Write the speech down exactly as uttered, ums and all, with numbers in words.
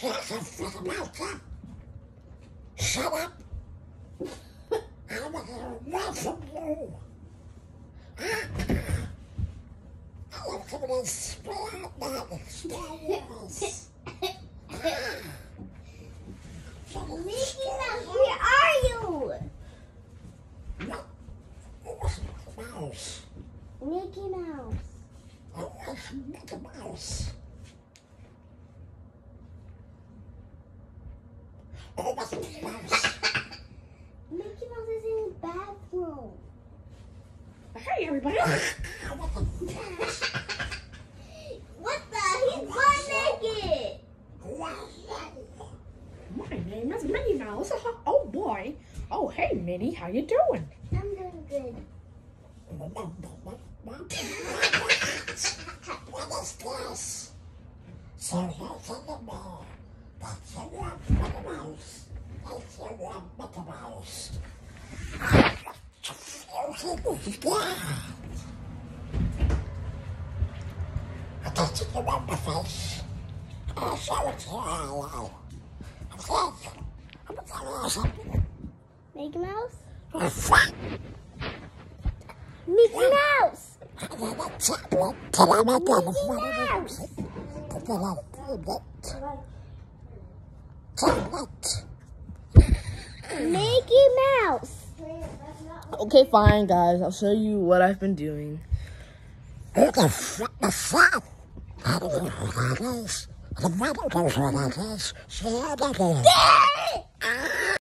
Shut up. I want to hear more from you. I want to be inspired by the Star Wars. Mickey Mouse, where are you? What? What's Mickey Mouse? Mickey Mouse. Oh, what's Mickey Mouse? Oh, what's Mickey Mouse? Mickey Mouse is in the bathroom. Hey, everybody. What the? He's butt naked. My name is Minnie Mouse. Oh, boy. Oh, hey, Minnie. How you doing? I'm doing good. What is this? So here's in the mall. That's a one Mickey Mouse. That's a one Mickey Mouse. I got you the wonder face. I'll show it to you all. I'm saying, I'm gonna tell you something. Mickey Mouse? What? Mickey Mouse! I'm gonna tell you. Tell you my gun is one of those. But then I'll do it. Tell it. Mickey Mouse! Okay, fine, guys. I'll show you what I've been doing. Who the fuck is that? I don't know who that is. The mother knows who that is. She had that is.